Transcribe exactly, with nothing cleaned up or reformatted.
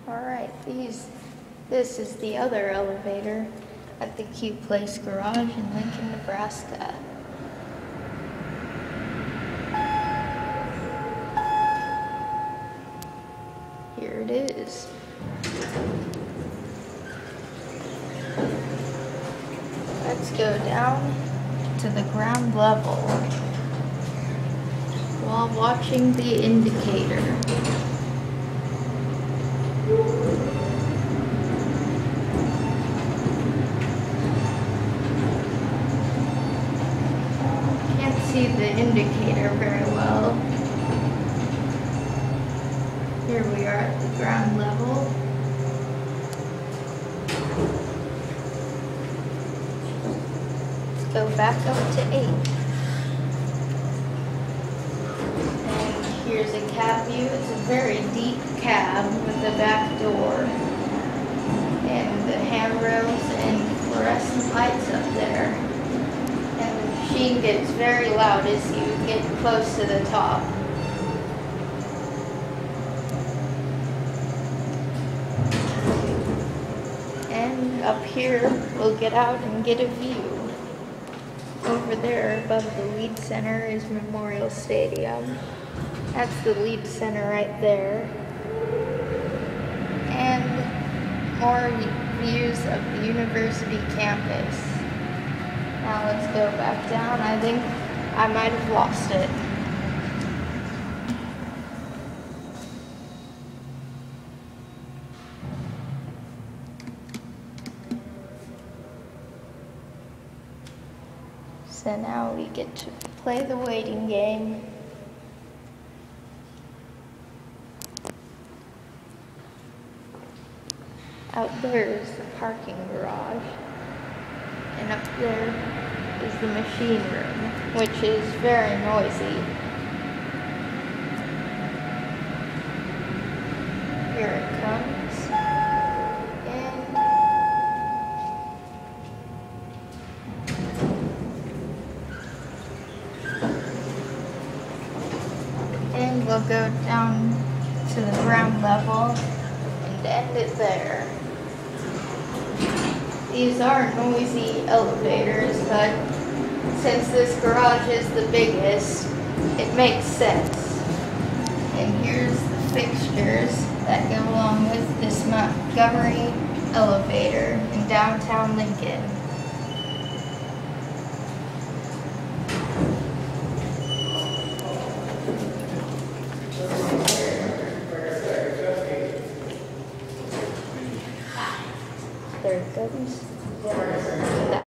Alright, these this is the other elevator at the Q Place Garage in Lincoln, Nebraska. Here it is. Let's go down to the ground level while watching the indicator. Can't see the indicator very well. Here we are at the ground level. Let's go back up to eight. And here's a cab view. It's a very deep cab with a back door. And the handrails and fluorescent lights up there. And the machine gets very loud as you get close to the top. And up here, we'll get out and get a view. Over there, above the Lead Center, is Memorial Stadium. That's the Lead Center right there. And more views of the university campus. Now let's go back down. I think I might have lost it. So now we get to play the waiting game. Out there is the parking garage. And up there is the machine room, which is very noisy. Here it comes. And we'll go down to the ground level and end it there. These are noisy elevators, but since this garage is the biggest, it makes sense. And here's the fixtures that go along with this Montgomery elevator in downtown Lincoln. There it goes.